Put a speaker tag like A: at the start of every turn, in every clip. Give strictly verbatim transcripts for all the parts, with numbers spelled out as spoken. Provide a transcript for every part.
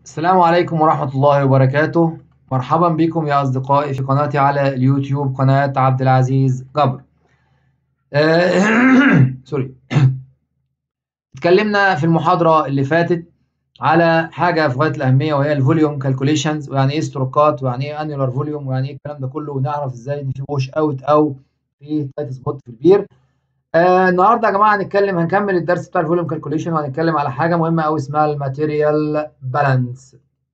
A: السلام عليكم ورحمة الله وبركاته. مرحبا بكم يا أصدقائي في قناتي على اليوتيوب، قناة عبد العزيز جبر. آه، سوري. اتكلمنا في المحاضرة اللي فاتت على حاجة في غاية الأهمية، وهي الفوليوم كالكوليشنز، ويعني إيه ستروكات، ويعني إيه أنيولار فوليوم، ويعني إيه الكلام ده كله، ونعرف إزاي إن في ووش أوت أو في تايت سبوت في البير. آه النهارده يا جماعة هنتكلم هنكمل الدرس بتاع الفوليوم كالكوليشن، وهنتكلم على حاجة مهمة أوي اسمها الماتيريال بالانس.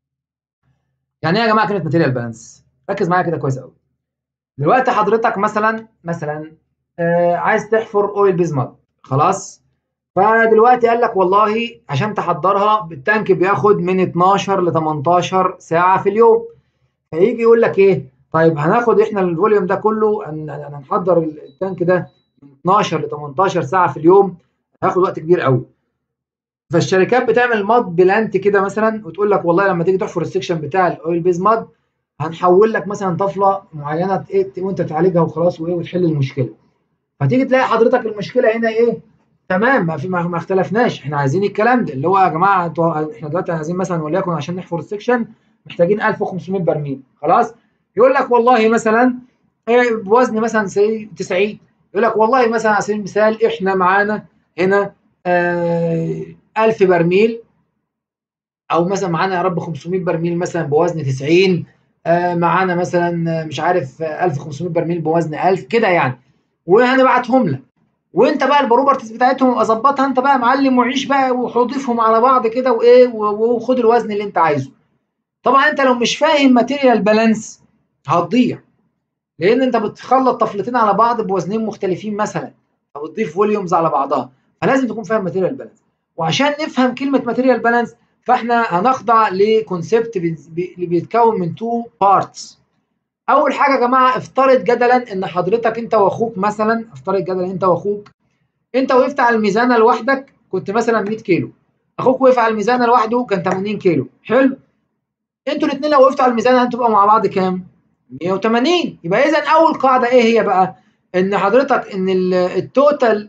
A: يعني ايه يا جماعه كلمه ماتيريال بالانس؟ ركز معايا كده كويس قوي. دلوقتي حضرتك مثلا مثلا آه عايز تحفر اويل بيز ماد، خلاص. فدلوقتي قال لك والله عشان تحضرها التانك بياخد من اتناشر ل تمنتاشر ساعه في اليوم. فيجي يقول لك ايه؟ طيب هناخد احنا الفوليوم ده كله، هن- هنحضر التانك ده من اتناشر ل تمنتاشر ساعه في اليوم، هياخد وقت كبير قوي. فالشركات بتعمل ماد بلانت كده مثلا، وتقول لك والله لما تيجي تحفر السكشن بتاع الاويل بيز ماد هنحول لك مثلا طفله معينه ايه وانت تعالجها وخلاص، وايه وتحل المشكله. فتيجي تلاقي حضرتك المشكله هنا ايه؟ تمام، ما في ما, ما اختلفناش، احنا عايزين الكلام ده اللي هو يا جماعه انتوا احنا دلوقتي عايزين مثلا وليكن عشان نحفر السكشن محتاجين ألف وخمسمية برميل، خلاص. يقول لك والله مثلا إيه بوزن مثلا سي تسعين، يقول لك والله مثلا على سبيل المثال احنا معانا هنا آه ألف برميل، او مثلا معانا يا رب خمسمية برميل مثلا بوزن تسعين، آه معانا مثلا مش عارف آه، ألف وخمسمية برميل بوزن ألف كده يعني، وهنبعتهم لك. وانت بقى البروبرتيز بتاعتهم اظبطها انت بقى يا معلم، وعيش بقى وحضيفهم على بعض كده وايه و- وخد الوزن اللي انت عايزه. طبعا انت لو مش فاهم ماتيريال بالانس هتضيع، لان انت بتخلط طفلتين على بعض بوزنين مختلفين مثلا، او بتضيف فوليومز على بعضها. فلازم تكون فاهم ماتيريال بالانس. وعشان نفهم كلمه ماتيريال بالانس فاحنا هنخضع لكونسبت اللي بيتكون من تو بارتس. اول حاجه يا جماعه، افترض جدلا ان حضرتك انت واخوك مثلا، افترض جدلا انت واخوك، انت وقفت على الميزانه لوحدك كنت مثلا مية كيلو، اخوك وقف على الميزانه لوحده كان تمانين كيلو، حلو. انتوا الاثنين لو وقفتوا على الميزان هتبقوا مع بعض كام؟ مية وتمانين. يبقى اذا اول قاعده ايه هي بقى؟ ان حضرتك ان التوتال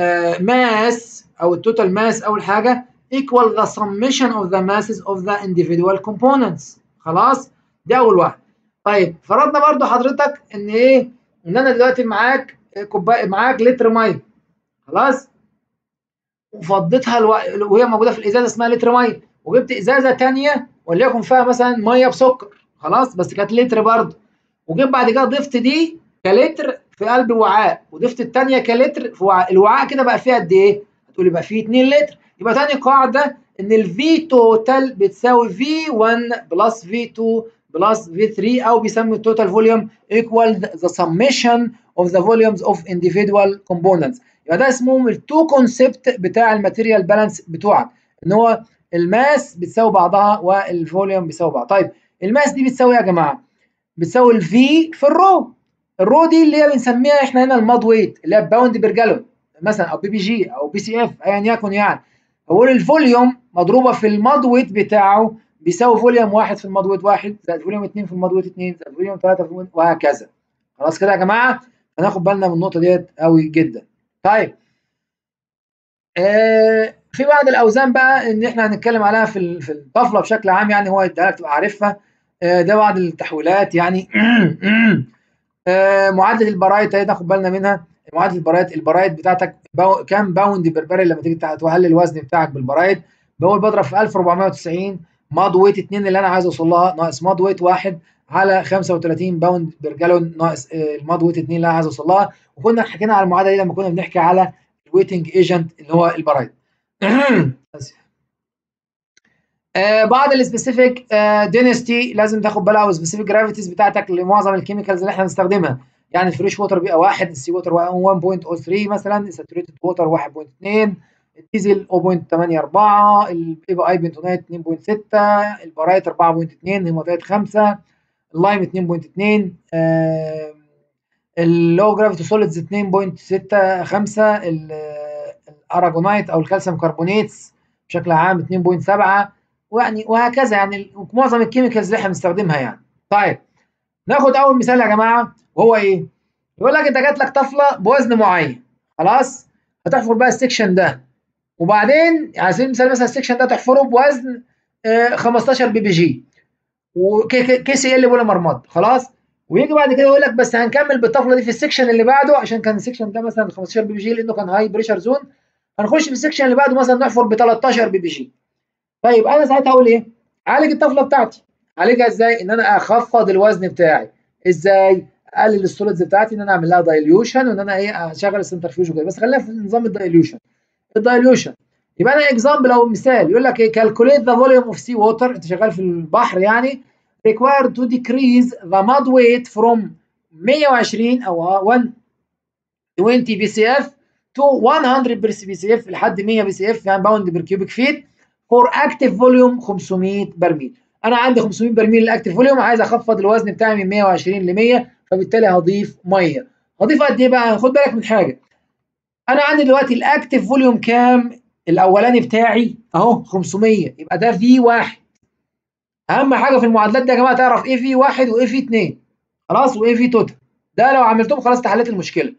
A: ماس او التوتال ماس اول حاجه equal the summation of the masses of the individual components. خلاص، دي اول واحده. طيب فرضنا برضو حضرتك ان ايه؟ ان انا دلوقتي معاك كوبايه، معاك لتر ميه، خلاص، وفضيتها الو... وهي موجوده في الازازه اسمها لتر ميه، وجبت ازازه ثانيه وليكن فيها مثلا ميه بسكر، خلاص، بس كانت لتر برضه، وجيت بعد كده ضفت دي كلتر في قلب وعاء، وضفت الثانيه كلتر في وعاء، الوعاء كده بقى فيها قد ايه؟ هتقول لي بقى فيه اتنين لتر. يبقى ثاني قاعده ان الفي توتال بتساوي في واحد بلس في اتنين بلس في تلاتة، او بيسموا التوتال فوليوم equal the summation of the volumes of individual components. يبقى ده اسمهم التو كونسبت بتاع الماتيريال بالانس بتوعك، ان هو الماس بتساوي بعضها والفوليوم بيساوي بعض. طيب الماس دي بتساوي يا جماعه؟ بتساوي الفي في الرو. الرو دي اللي هي بنسميها احنا هنا الماد ويت، اللي هي باوند بير جالون مثلا، او بي بي جي او بي سي اف ايا يكن يعني. بقول الفوليوم مضروبه في الماد ويت بتاعه بيساوي فوليوم واحد في الماد ويت واحد، زائد فوليوم اتنين في الماد ويت اتنين، زائد فوليوم تلاته في الماد ويت، وهكذا. خلاص كده يا جماعه، هناخد بالنا من النقطه ديت قوي جدا. طيب آه في بعض الاوزان بقى ان احنا هنتكلم عليها في في الطفله بشكل عام، يعني هو يديها لك تبقى عارفها. آه ده بعض التحويلات يعني. آه معادله البرايت اهي ناخد بالنا منها. معادله البرايت، البرايت بتاعتك باو كام باوند بير لما تيجي تحلل الوزن بتاعك بالبرايت. بقول بضرب في ألف واربعمية وتسعين ماد ويت اتنين اللي انا عايز اوصل لها، ناقص ماد ويت واحد على خمسة وتلاتين باوند بير جالون، ناقص آه الماد ويت اتنين اللي انا عايز اوصل لها. وكنا حكينا على المعادله دي لما كنا بنحكي على الويتنج ايجنت اللي هو البرايت. آه بعض السبيسيفيك آه دينستي لازم تاخد بالها، والسبيسيفيك جرافيتيز بتاعتك لمعظم الكيميكالز اللي احنا بنستخدمها. يعني الفريش ووتر بيبقى واحد، السي ووتر واحد فاصلة صفر تلاتة مثلا، الساتوريتد ووتر واحد فاصلة اتنين، الديزل صفر فاصلة تمنية اربعة، الاي بي اي بنتونات اتنين فاصلة ستة، البرايت اربعة فاصلة اتنين، هيماتيت خمسة، اللايم اتنين فاصلة اتنين، آه اللو جرافيتي سوليدز اتنين فاصلة ستة خمسة، الاراجونايت او الكالسيوم كربونيتس بشكل عام اتنين فاصلة سبعة، ويعني وهكذا يعني معظم الكيميكالز اللي احنا بنستخدمها يعني. طيب ناخد اول مثال يا جماعه، وهو ايه؟ يقول لك انت جات لك طفله بوزن معين، خلاص، هتحفر بقى السكشن ده، وبعدين على سبيل المثال مثلا السكشن ده تحفره بوزن آه خمستاشر بي بي جي وكي سي ال بوليمر ماد خلاص. ويجي بعد كده يقول لك بس هنكمل بالطفله دي في السكشن اللي بعده، عشان كان السكشن ده مثلا خمستاشر بي بي جي لانه كان هاي بريشر زون. هنخش في السكشن اللي بعده مثلا نحفر ب تلتاشر بي بي جي. طيب انا ساعتها اقول ايه؟ اعالج الطفله بتاعتي. اعالجها ازاي؟ ان انا اخفض الوزن بتاعي. ازاي؟ اقلل السوليدز بتاعتي، ان انا اعمل لها دايليوشن، وان انا ايه اشغل السنترفيوج وكده. بس خلينا في نظام الدايليوشن. الدايليوشن يبقى انا اكزامبل او مثال يقول لك ايه؟ كالكوليت ذا فوليوم اوف سي ووتر، انت شغال في البحر يعني، required to decrease the mud weight from مية وعشرين او مية وعشرين بي سي اف to مية بي سي اف لحد مية بي سي اف يعني باوند بير كيوبيك فيت فور اكتيف فوليوم خمسمية برميل. انا عندي خمسمية برميل الاكتيف فوليوم، عايز اخفض الوزن بتاعي من مية وعشرين ل مية، فبالتالي هضيف ميه. هضيف قد ايه بقى؟ خد بالك من حاجه. انا عندي دلوقتي الاكتيف فوليوم كام؟ الاولاني بتاعي اهو خمسمية، يبقى ده في واحد. اهم حاجه في المعادلات دي يا جماعه تعرف ايه في واحد وايه في اتنين، خلاص، وايه في توتال. ده لو عملتهم خلاص انت حليت المشكله.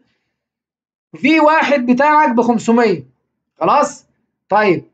A: في واحد بتاعك ب خمسمية، خلاص. طيب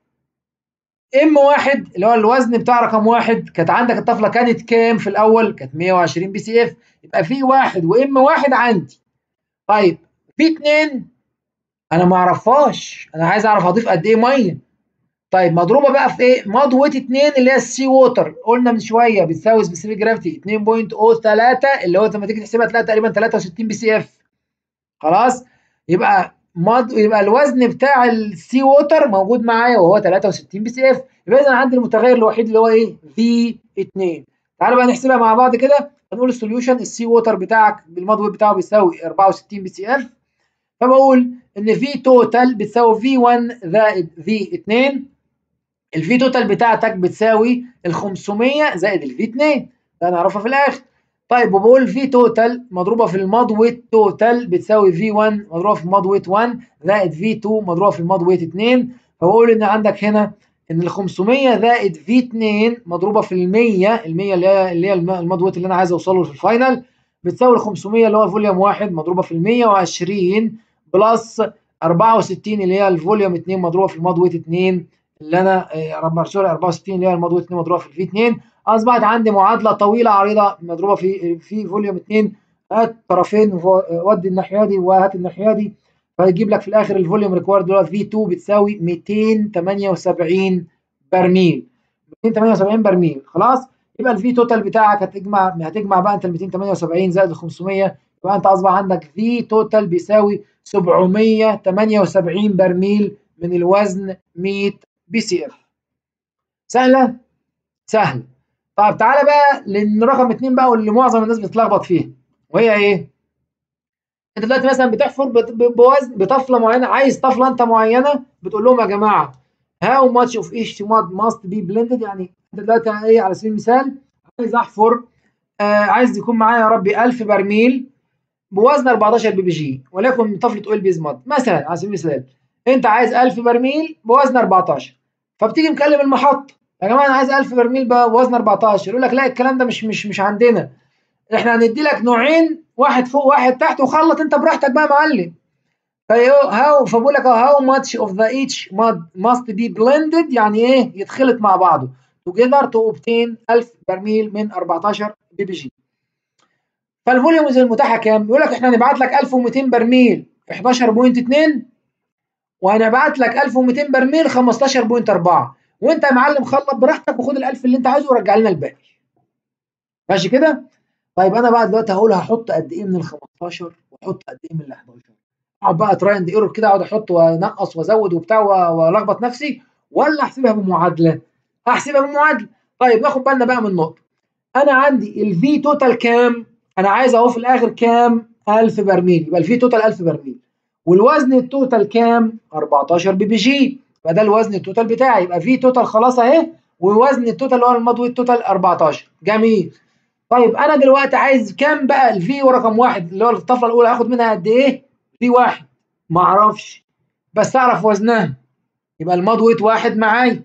A: ام واحد اللي هو الوزن بتاع رقم واحد، كانت عندك الطفله كانت كام في الاول؟ كانت مية وعشرين بي سي اف، يبقى في واحد وام واحد عندي. طيب في اتنين انا ما اعرفهاش، انا عايز اعرف اضيف قد ايه ميه. طيب مضروبه بقى في ايه؟ مضوه اتنين اللي هي السي ووتر، قلنا من شويه بتساوي سبيسيفيك جرافيتي اتنين فاصلة صفر تلاتة، اللي هو لما تيجي تحسبها تلاقي تقريبا تلاتة وستين بي سي اف. خلاص. يبقى مض... يبقى الوزن بتاع السي ووتر موجود معايا وهو تلاتة وستين بي سي اف. يبقى اذا عندي المتغير الوحيد اللي هو ايه؟ في اتنين. تعالوا بقى نحسبها مع بعض كده. هنقول السوليوشن السي ووتر بتاعك بالمضوي بتاعه بيساوي اربعة وستين بي سي اف، فبقول ان في توتال بتساوي في واحد زائد في اتنين. الفي توتال بتاعتك بتساوي ال خمسمية زائد الفي اتنين، ده هنعرفها في الاخر. طيب وبقول في توتال مضروبه في الماد ويت توتال بتساوي في واحد مضروبه في الماد ويت واحد زائد في اتنين مضروبه في الماد ويت اتنين. فبقول ان عندك هنا ان ال خمسمية زائد في اتنين مضروبه في ال مية، ال مية اللي هي اللي هي الماد ويت اللي انا عايز اوصله في الفاينل، بتساوي ال خمسمية اللي هو الفوليوم واحد مضروبه في ال مية وعشرين بلس اربعة وستين اللي هي الفوليوم اتنين مضروبه في الماد ويت اتنين، اللي انا سوري اربعة وستين اللي هي المضروبه اتنين مضروبه في الفي اتنين. اصبحت عندي معادله طويله عريضه مضروبه في في فوليوم اتنين. هات طرفين ودي الناحيه دي وهات الناحيه دي، فيجيب لك في الاخر الفوليوم ريكوارد اللي هو في اتنين بتساوي ميتين وتمانية وسبعين برميل. ميتين وتمانية وسبعين برميل، خلاص. يبقى الفي توتال بتاعك هتجمع هتجمع بقى انت ال ميتين وتمانية وسبعين زائد ال خمسمية، يبقى انت اصبح عندك في توتال بيساوي سبعمية وتمانية وسبعين برميل من الوزن مية بي سي اف. سهله؟ سهل. طب تعالى بقى للرقم اتنين بقى واللي معظم الناس بتتلخبط فيها، وهي ايه؟ انت دلوقتي مثلا بتحفر بوزن بطفله معينه، عايز طفله انت معينه، بتقول لهم يا جماعه how much of each mud must be blended. يعني انت دلوقتي ايه على سبيل المثال عايز احفر، آه عايز يكون معايا يا ربي ألف برميل بوزن اربعتاشر بي بي جي، وليكن طفله اويل بيز ماد مثلا على سبيل المثال. انت عايز ألف برميل بوزن اربعتاشر، فبتيجي مكلم المحطه يا جماعه انا عايز ألف برميل بوزن اربعتاشر، يقول لك لا الكلام ده مش مش مش عندنا، احنا هندي لك نوعين، واحد فوق واحد تحت، وخلط انت براحتك بقى يا معلم. هاو فبقول لك هاو ماتش اوف ذا ايتش ماد ماست بي بلندد، يعني ايه؟ يتخلط مع بعضه together to obtain ألف برميل من اربعتاشر بي بي جي. فالفوليومز المتاحه كام؟ يقول لك احنا هنبعت لك ألف وميتين برميل حداشر فاصلة اتنين، وهنبعت لك ألف وميتين برميل خمستاشر فاصلة اربعة، وانت يا معلم خلط براحتك وخد ال1000 اللي انت عايزه ورجع لنا الباقي. ماشي كده؟ طيب انا بقى دلوقتي هقول هحط قد ايه من ال خمستاشر واحط قد ايه من ال حداشر، اقعد بقى تراي اند ايرور كده، اقعد احط وانقص وازود وبتاع والخبط نفسي، ولا احسبها بمعادله؟ احسبها بمعادله. طيب ناخد بالنا بقى من نقطه. انا عندي الفي توتال كام؟ انا عايز اهو في الاخر كام؟ ألف برميل، يبقى الفي توتال ألف برميل، والوزن التوتال كام؟ اربعتاشر بي بي جي، يبقى ده الوزن التوتال بتاعي، يبقى في توتال خلاص اهي، ووزن التوتال اللي هو المضوي التوتال اربعتاشر. جميل. طيب انا دلوقتي عايز كام بقى الفي ورقم واحد اللي هو الطفله الاولى هاخد منها قد ايه؟ في واحد ما اعرفش، بس اعرف وزنها، يبقى الماد ويت واحد معايا.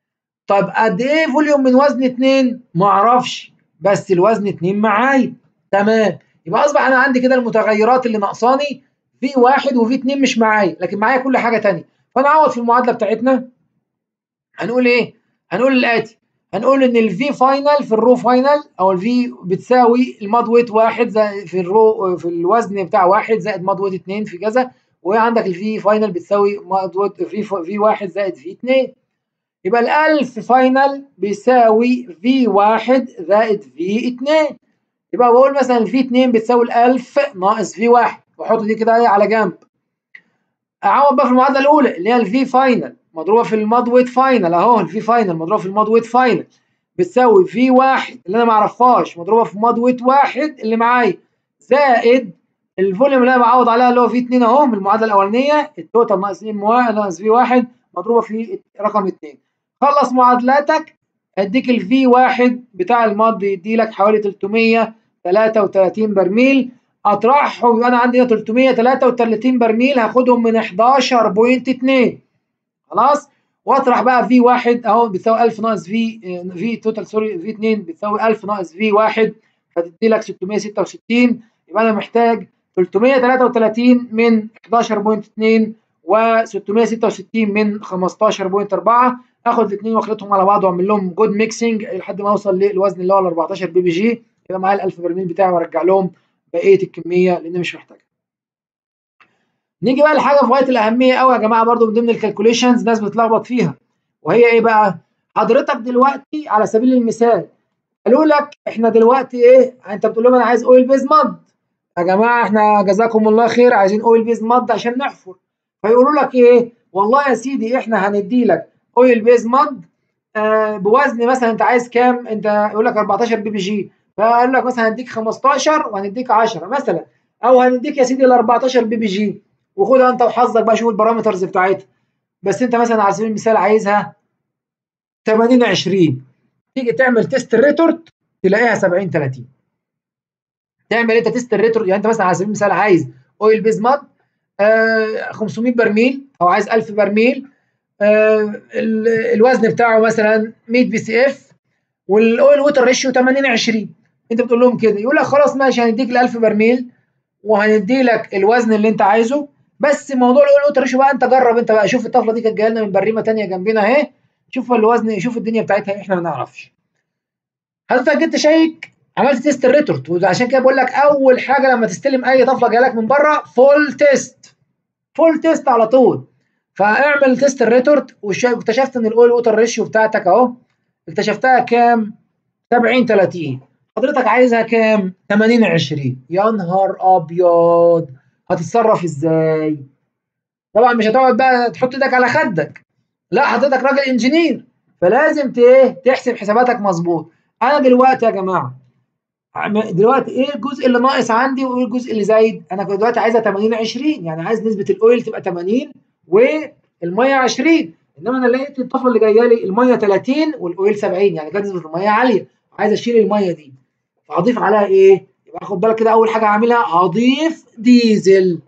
A: طب قد ايه فوليوم من وزن اتنين؟ ما اعرفش، بس الوزن اتنين معايا. تمام. يبقى اصبح انا عندي كده المتغيرات اللي ناقصاني في واحد وفي اتنين مش معايا، لكن معايا كل حاجه ثانيه. فانا اعوض في المعادله بتاعتنا، هنقول ايه؟ هنقول الاتي، هنقول ان الفي فاينل في الرو فاينل او الفي بتساوي الماد ويت واحد زائد في الرو في الوزن بتاع واحد زائد ماد ويت اتنين في كذا، وعندك الفي فاينل بتساوي ماد ويت في في واحد زائد في اتنين. يبقى الألف فاينل بيساوي في واحد زائد في اتنين. يبقى بقول مثلا الفي اتنين بتساوي الألف ناقص في واحد، واحط دي كده ايه على جنب. اعوض بقى في المعادله الاولى اللي هي الفي فاينل مضروبه في الماد ويت فاينل، اهو الفي فاينل مضروبه في الماد ويت فاينل بتساوي في واحد اللي انا ما اعرفهاش مضروبه في ماد ويت واحد اللي معايا زائد الفوليوم اللي انا بعوض عليها اللي هو في اتنين اهو من المعادله الاولانيه، التوتال ناقص ام واحد ناقص في واحد مضروبه في رقم اتنين. خلص معادلاتك اديك الفي واحد بتاع الماد يدي لك حوالي تلتمية وتلاتة وتلاتين برميل، اطرحهم يبقى انا عندي تلتمية وتلاتة وتلاتين برميل هاخدهم من حداشر فاصلة اتنين. خلاص، واطرح بقى في واحد اهو بتساوي ألف ناقص في في توتال سوري في اتنين بتساوي ألف ناقص في واحد فتدي لك ستمية وستة وستين. يبقى انا محتاج تلتمية وتلاتة وتلاتين من حداشر فاصلة اتنين و666 من خمستاشر فاصلة اربعة. اخد الاثنين واخلطهم على بعض واعمل لهم جود ميكسنج لحد ما اوصل للوزن اللي هو ال أربعتاشر بي بي جي. يبقى معايا ال ألف برميل بتاعي وارجع لهم بقيه الكميه لان مش محتاجها. نيجي بقى لحاجه في غايه الاهميه قوي يا جماعه برضو من ضمن الكالكوليشنز ناس بتلخبط فيها، وهي ايه بقى؟ حضرتك دلوقتي على سبيل المثال قالوا لك احنا دلوقتي ايه، انت بتقول لهم انا عايز اويل بيز ماد يا جماعه، احنا جزاكم الله خير عايزين اويل بيز ماد عشان نحفر. فيقولوا لك ايه؟ والله يا سيدي احنا هندي لك اويل بيز ماد آه بوزن مثلا انت عايز كام؟ انت يقول لك أربعتاشر بي بي جي، فقال لك مثلا هنديك خمستاشر وهنديك عشرة مثلا، او هنديك يا سيدي ال أربعتاشر بي بي جي وخدها انت وحظك بقى شوف البارامترز بتاعتها. بس انت مثلا على سبيل المثال عايزها تمانين عشرين، تيجي تعمل تيست الريتورت تلاقيها سبعين تلاتين. تعمل انت تيست الريتورت، يعني انت مثلا على سبيل المثال عايز اويل بيز ماد آه خمسمية برميل او عايز ألف برميل، آه الوزن بتاعه مثلا مية بي سي اف والاويل ووتر ريشيو تمانين عشرين. انت بتقول لهم كده يقول لك خلاص ماشي هنديك ال ألف برميل وهندي لك الوزن اللي انت عايزه، بس موضوع الاويل ووتر ريشيو بقى انت جرب انت بقى، شوف الطفله دي كانت جايه لنا من بريمه ثانيه جنبنا اهي، شوف الوزن شوف الدنيا بتاعتها احنا ما نعرفش. حضرتك جيت تشيك عملت تيست الريتورت، وعشان كده بقول لك اول حاجه لما تستلم اي طفله جايه لك من بره فول تيست، فول تيست على طول. فاعمل تيست الريتورت واكتشفت ان الاويل ووتر ريشيو بتاعتك اهو اكتشفتها كام؟ سبعين تلاتين. حضرتك عايزها كام؟ تمانين عشرين. يا نهار ابيض، هتتصرف ازاي؟ طبعا مش هتقعد بقى تحط ايدك على خدك، لا حضرتك راجل انجينير فلازم ايه تحسب حساباتك مظبوط. انا دلوقتي يا جماعه دلوقتي ايه الجزء اللي ناقص عندي وايه الجزء اللي زايد؟ انا دلوقتي عايزها تمانين عشرين، يعني عايز نسبه الاويل تبقى تمانين والميه عشرين، انما انا لقيت الطفله اللي جايه لي الميه تلاتين والاويل سبعين، يعني كانت نسبه الميه عاليه، عايز اشيل الميه دي فهضيف عليها ايه؟ يبقى خد بالك كده اول حاجه هعملها هضيف ديزل.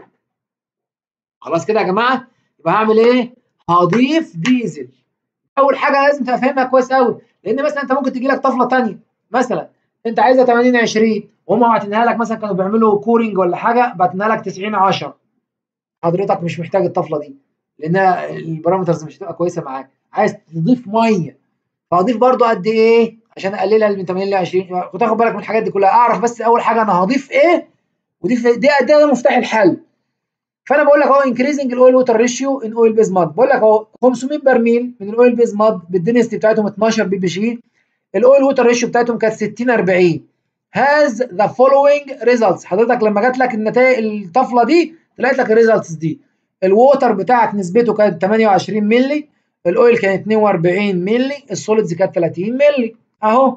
A: خلاص كده يا جماعه، يبقى هعمل ايه؟ هضيف ديزل. اول حاجه لازم تبقى فاهمها كويس قوي، لان مثلا انت ممكن تجي لك طفله ثانيه مثلا انت عايزها تمانين عشرين وهم باعتينها لك مثلا كانوا بيعملوا كورنج ولا حاجه باعتينها لك تسعين عشرة، حضرتك مش محتاج الطفله دي لانها البارامترز مش هتبقى كويسه معاك، عايز تضيف ميه فهضيف برضو قد ايه عشان اقللها من تمانين ل عشرين. وتاخد بالك من الحاجات دي كلها، اعرف بس اول حاجه انا هضيف ايه ودي دي ده مفتاح الحل. فانا بقول لك اهو انكريزنج الاويل ووتر ريشيو ان اويل بيز ماد، بقول لك اهو خمسمية برميل من الاويل بيز ماد بالدنسيتي بتاعتهم اتناشر بي بي جي، الاويل ووتر ريشيو بتاعتهم كانت ستين اربعين. هاز ذا فولوينج ريزلتس، حضرتك لما جات لك النتائج الطفله دي طلعت لك الريزلتس دي، الووتر بتاعك نسبته كانت تمانية وعشرين مللي، الاويل كان اتنين واربعين مللي، السوليدز كانت تلاتين مللي اهو.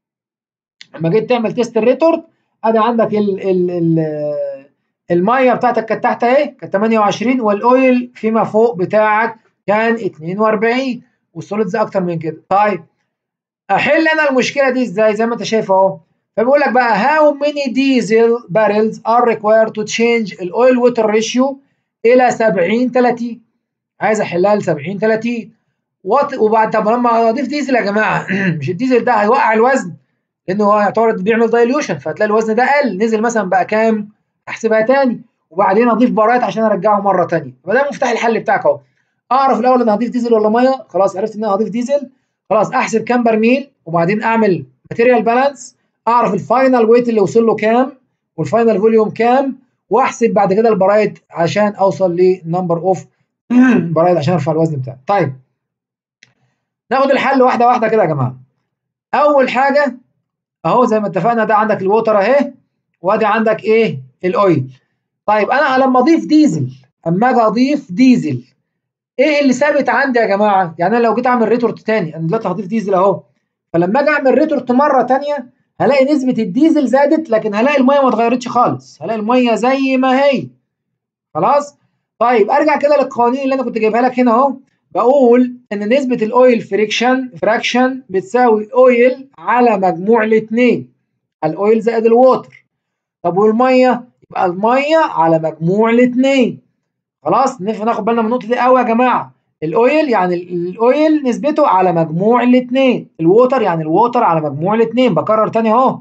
A: لما جيت تعمل تيست الريتورت ادي عندك ال ال ال الميه بتاعتك كانت تحت اهي كانت تمانية وعشرين والاويل فيما فوق بتاعك كان اتنين واربعين والسوليدز اكتر من كده. طيب احل انا المشكله دي ازاي؟ زي ما انت شايف اهو، فبيقول لك بقى how many diesel barrels are required to change الاويل ووتر ريشيو الى سبعين تلاتين. عايز احلها ل سبعين تلاتين وبعد طب لما اضيف ديزل يا جماعه مش الديزل ده هيوقع الوزن لانه هو يعتبر بيعمل دايليوشن، فهتلاقي الوزن ده قل نزل مثلا بقى كام؟ احسبها تاني وبعدين اضيف بارايت عشان ارجعه مره تانيه. فده مفتاح الحل بتاعك اهو. اعرف الاول انا هضيف ديزل ولا ميه، خلاص عرفت ان انا هضيف ديزل، خلاص احسب كام برميل وبعدين اعمل ماتيريال بالانس، اعرف الفاينل ويت اللي وصل له كام والفاينل فوليوم كام، واحسب بعد كده البرايد عشان اوصل لنمبر اوف برايد عشان ارفع الوزن بتاعي. طيب ناخد الحل واحده واحده كده يا جماعه. اول حاجه اهو زي ما اتفقنا، ده عندك الووتر اهي، وادي عندك ايه الاويل. طيب انا لما اضيف ديزل، اما اجي اضيف ديزل ايه اللي ثابت عندي يا جماعه؟ يعني انا لو جيت اعمل ريتورت تاني، انا دلوقتي هضيف ديزل اهو، فلما اجي اعمل ريتورت مره تانيه هلاقي نسبه الديزل زادت، لكن هلاقي الميه ما اتغيرتش خالص، هلاقي الميه زي ما هي. خلاص. طيب ارجع كده للقوانين اللي انا كنت جايبها لك هنا اهو، بقول ان نسبه الاويل فريكشن فراكشن بتساوي اويل على مجموع الاثنين، الاويل زائد الووتر. طب والميه؟ يبقى الميه على مجموع الاثنين. خلاص ناخد بالنا من النقطه دي قوي يا جماعه. الاويل يعني الاويل نسبته على مجموع الاثنين، الووتر يعني الووتر على مجموع الاثنين. بكرر تاني اهو.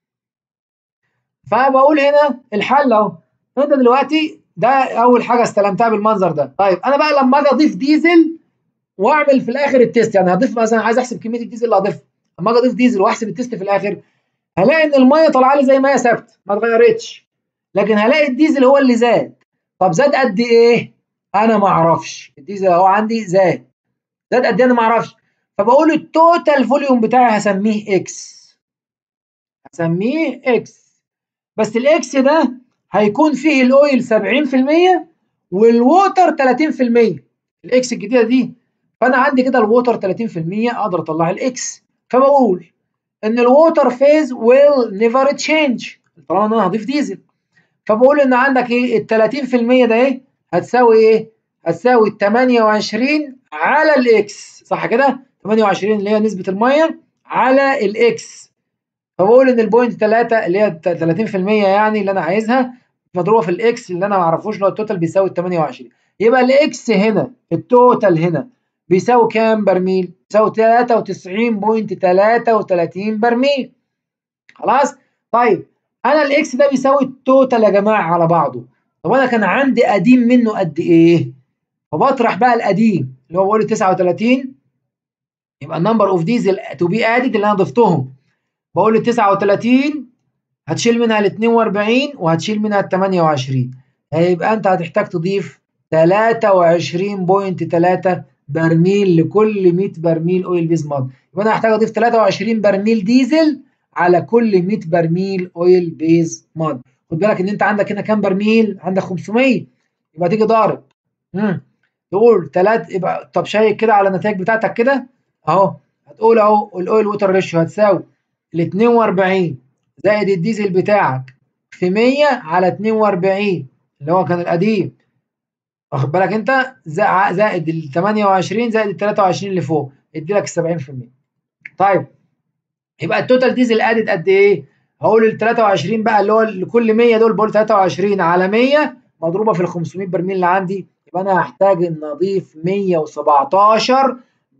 A: فبقول هنا الحل اهو. انت دلوقتي ده اول حاجه استلمتها بالمنظر ده. طيب انا بقى لما اجي اضيف ديزل واعمل في الاخر التيست، يعني هضيف مثلا عايز احسب كميه الديزل اللي هضيفها، لما اجي اضيف ديزل واحسب التيست في الاخر هلاقي ان الميه طالعه لي زي ما هي ثابته ما اتغيرتش، لكن هلاقي الديزل هو اللي زاد. طب زاد قد ايه؟ انا ما اعرفش. الديزل اهو عندي زاد، زاد قد ايه انا ما اعرفش. فبقول التوتال فوليوم بتاعي هسميه اكس، هسميه اكس. بس الاكس ده هيكون فيه الاويل سبعين في المية والووتر ثلاثين في المية، الاكس الجديده دي. فانا عندي كده الووتر ثلاثين في المية، اقدر اطلع الاكس. فبقول ان الووتر فيز ويل نيفر تشينج طالما ان انا هضيف ديزل. فبقول ان عندك ايه ال ثلاثين في المية ده ايه هتساوي ايه؟ هتساوي ثمانية وعشرين على الاكس، صح كده؟ ثمانية وعشرين اللي هي نسبه الميه على الاكس. فبقول ان البوينت ثلاثة اللي هي ثلاثين في المية يعني اللي انا عايزها مضروبه في الاكس اللي انا ما اعرفوش اللي هو التوتال بيساوي ثمانية وعشرين. يبقى الاكس هنا التوتال هنا بيساوي كام برميل؟ بيساوي ثلاثة وتسعين فاصلة ثلاثة وثلاثين برميل. خلاص. طيب انا الاكس ده بيساوي التوتال يا جماعه على بعضه. طب انا كان عندي قديم منه قد ايه؟ فبطرح بقى القديم اللي هو بقول تسعة وثلاثين، يبقى النمبر اوف ديزل تو بي ادد اللي انا ضفتهم، بقول له تسعة وثلاثين هتشيل منها ال اثنين وأربعين وهتشيل منها ال ثمانية وعشرين، هيبقى انت هتحتاج تضيف ثلاثة وعشرين فاصلة ثلاثة برميل لكل مية برميل اويل بيز ماد. يبقى انا هحتاج اضيف ثلاثة وعشرين برميل ديزل على كل مية برميل اويل بيز ماد. خد بالك ان انت عندك هنا كام برميل؟ عندك خمسمية. يبقى تيجي ضارب امم تقول ثلاثة، يبقى طب شيك كده على النتائج بتاعتك كده اهو. هتقول اهو الاويل ووتر ريشيو هتساوي ال اثنين وأربعين زائد الديزل بتاعك في مية على اثنين وأربعين اللي هو كان القديم، واخد بالك انت، زائد ال ثمانية وعشرين زائد ال ثلاثة وعشرين اللي فوق يدي لك سبعين في المية. طيب يبقى التوتال ديزل ادد قد ايه؟ هقول ال ثلاثة وعشرين بقى اللي هو لكل مية دول بقول ثلاثة وعشرين على مية مضروبه في ال خمسمية برميل اللي عندي، يبقى انا هحتاج ان اضيف مية وسبعتاشر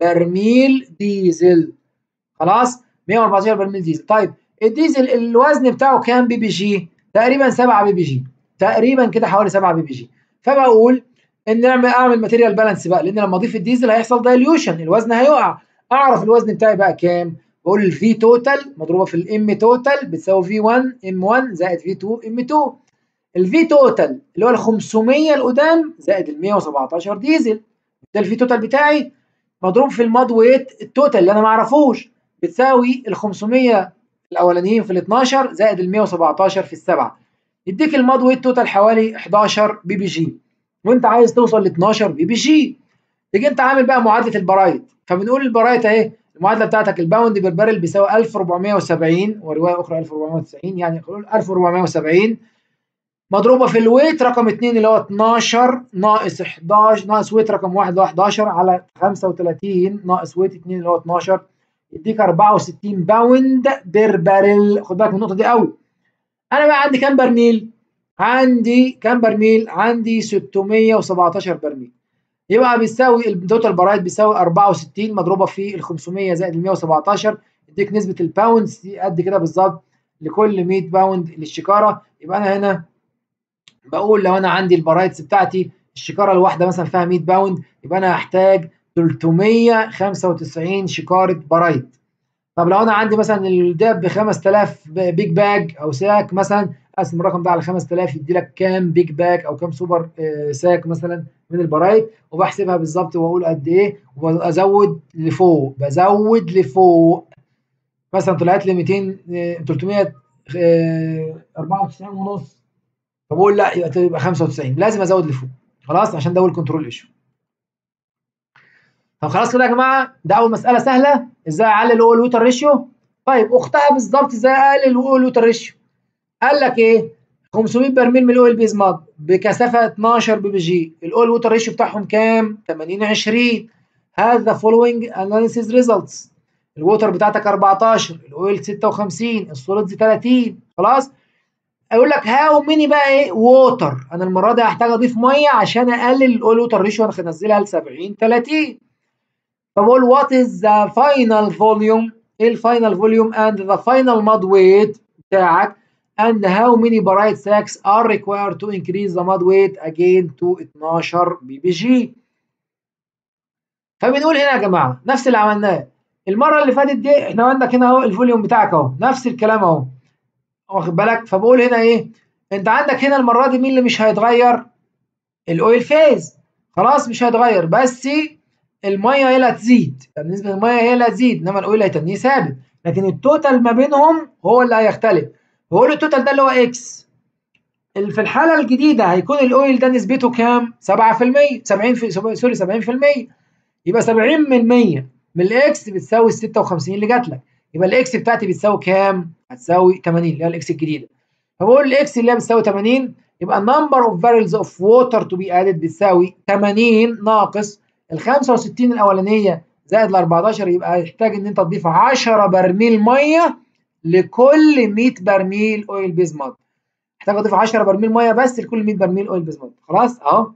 A: برميل ديزل. خلاص مية وأربعتاشر برميل ديزل. طيب الديزل الوزن بتاعه كام بي بي جي؟ تقريبا سبعة بي بي جي، تقريبا كده حوالي سبعة بي بي جي. فبقول ان اعمل اعمل ماتيريال بالانس بقى، لان لما اضيف الديزل هيحصل دايليوشن، الوزن هيقع. اعرف الوزن بتاعي بقى كام؟ بقول الفي توتال مضروبه في الام توتال بتساوي في واحد ام واحد زائد في اتنين ام اتنين. الفي توتال اللي هو ال خمسمية القدام زائد ال مية وسبعتاشر ديزل، ده الفي توتال بتاعي مضروب في الماد ويت التوتال اللي انا ما اعرفوش بتساوي ال خمسمية الاولانيين في ال اتناشر زائد ال مية وسبعتاشر في السبعه، يديك الماد ويت توتال حوالي حداشر بي بي جي. وانت عايز توصل ل اتناشر بي بي جي، تيجي انت عامل بقى معادله البرايت. فبنقول البرايت اهي المعادله بتاعتك الباوند بير بارل بيساوي ألف وأربعمية وسبعين وروايه اخرى ألف وأربعمية وتسعين، يعني ألف وأربعمية وسبعين مضروبه في الويت رقم اتنين اللي هو اتناشر ناقص حداشر ناقص ويت رقم واحد اللي هو حداشر على خمسة وثلاثين ناقص ويت اتنين اللي هو اتناشر يديك أربعة وستين باوند بير بارل. خد بالك من النقطه دي قوي. انا بقى عندي كام برميل؟ عندي كام برميل؟ عندي ستمية وسبعتاشر برميل. يبقى بيساوي التوتال برايت بيساوي أربعة وستين مضروبه في ال خمسمية زائد ال مية وسبعتاشر يديك نسبه الباوندز دي قد كده بالظبط لكل مية باوند للشكاره. يبقى انا هنا بقول لو انا عندي البرايتس بتاعتي الشكاره الواحده مثلا فيها مية باوند، يبقى انا هحتاج تلتمية وخمسة وتسعين شكاره بارايت. طب لو انا عندي مثلا الداب ب خمسة آلاف بيج باج او ساك مثلا، اقسم الرقم ده على خمسة آلاف يدي لك كام بيج باج او كام سوبر ساك مثلا من البرايت، وبحسبها بالظبط واقول قد ايه وازود لفوق، بزود لفوق مثلا طلعت لي ميتين تلتمية واربعة وتسعين ونص، فبقول لا يبقى خمسة وتسعين، لازم ازود لفوق خلاص عشان ده هو الكنترول ايشو. طب خلاص كده يا جماعه، ده اول مساله سهله ازاي اعلي الاول ووتر ريشيو. طيب اختها بالظبط ازاي اقلل الاول ووتر ريشيو. قال لك ايه؟ خمسمية برميل من الاويل بيز مج بكثافه اتناشر بي بي جي، الاويل ووتر ريشيو بتاعهم كام؟ تمانين عشرين. هذا فولوينج اناليسيز ريزلتس. الووتر بتاعتك اربعتاشر، الاويل ستة وخمسين، السوليدز تلاتين. خلاص اقول لك هاو ميني بقى ايه ووتر، انا المره دي هحتاج اضيف ميه عشان اقلل الاويل ووتر ريشيو، انا هنزلها ل سبعين تلاتين. فبقول وات از ذا فاينل فوليوم، ايه الفاينل فوليوم اند ذا فاينل مود ويت بتاعك and how many barite sacks are required to increase the mud weight again to اتناشر بي بي جي. فبنقول هنا يا جماعه نفس اللي عملناه المره اللي فاتت دي، احنا عندك هنا اهو الفوليوم بتاعك اهو نفس الكلام اهو، واخد بالك. فبقول هنا ايه، انت عندك هنا المره دي مين اللي مش هيتغير؟ الاويل فيز خلاص مش هيتغير، بس الميه هي اللي هتزيد، يعني بالنسبه للميه هي اللي هتزيد، انما الاويل هيتنيه ثابت، لكن التوتال ما بينهم هو اللي هيختلف. بقول التوتال ده اللي هو اكس. في الحاله الجديده هيكون الاويل ده نسبته كام؟ سبعة في المية، سبعين في سوري سبعين في المية، يبقى سبعين من مية من الاكس بتساوي ال ستة وخمسين اللي جات لك، يبقى الاكس بتاعتي بتساوي كام؟ هتساوي تمانين اللي هي الاكس الجديده. فبقول الاكس اللي هي بتساوي تمانين، يبقى النمبر اوف بارلز اوف ووتر تو بي ادد بتساوي تمانين ناقص ال خمسة وستين الاولانيه زائد ال اربعتاشر، يبقى هيحتاج ان انت تضيف عشرة برميل ميه لكل مية برميل اويل بيز مود. محتاج اضيف عشرة برميل ميه بس لكل مية برميل اويل بيز مود. خلاص اهو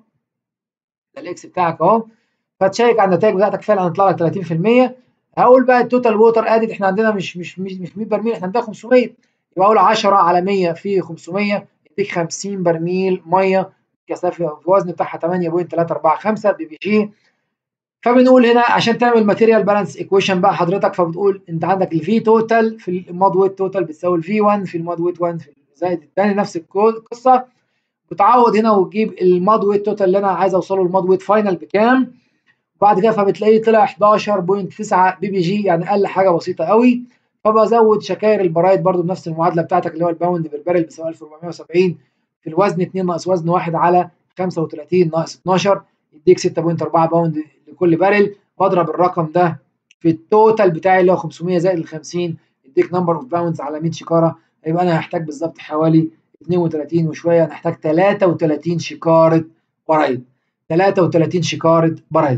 A: ده الاكس بتاعك اهو، فتشيك على النتائج بتاعتك فعلا هتطلع لك تلاتين في المية. هقول بقى التوتال ووتر ادد، احنا عندنا مش مش مش مش مية برميل، احنا عندنا خمسمية، يبقى اقول عشرة على مية في خمسمية يديك خمسين برميل ميه، كثافه في وزن بتاعها تمانية فاصلة تلاتة اربعة خمسة بي بي جي. فبنقول هنا عشان تعمل ماتيريال بالانس ايكويشن بقى حضرتك، فبتقول انت عندك الفي توتال في المود ويت توتال بتساوي الفي واحد في المود ويت واحد في زائد الثاني، نفس القصه. بتعوض هنا وتجيب المود ويت توتال اللي انا عايز اوصله المود ويت فاينل بكام، بعد كده فبتلاقيه طلع حداشر فاصلة تسعة بي بي جي، يعني اقل حاجه بسيطه قوي. فبزود شكاير البرايت برضو بنفس المعادله بتاعتك اللي هو الباوند بير بارل بيساوي الف واربعمية وسبعين في الوزن اتنين ناقص وزن واحد على خمسة وتلاتين ناقص اتناشر يديك ستة فاصلة اربعة باوند لكل بارل. بضرب الرقم ده في التوتال بتاعي اللي هو خمسمية زائد ال خمسين يديك نمبر اوف باوندز على مية شكاره، يبقى انا هحتاج بالظبط حوالي اتنين وتلاتين وشويه، انا هحتاج تلاتة وتلاتين شكاره برايت، تلاتة وتلاتين شكاره برايت.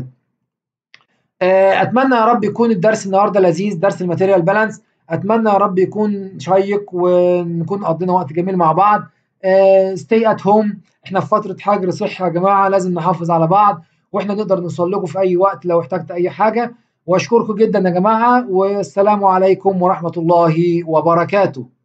A: اتمنى يا رب يكون الدرس النهارده لذيذ، درس الماتيريال بالانس، اتمنى يا رب يكون شيق ونكون قضينا وقت جميل مع بعض. ستي ات هوم، احنا في فتره حجر صحي يا جماعه، لازم نحافظ على بعض، واحنا نقدر نوصل لكم في اي وقت لو احتجت اي حاجه. واشكركم جدا يا جماعه، والسلام عليكم ورحمه الله وبركاته.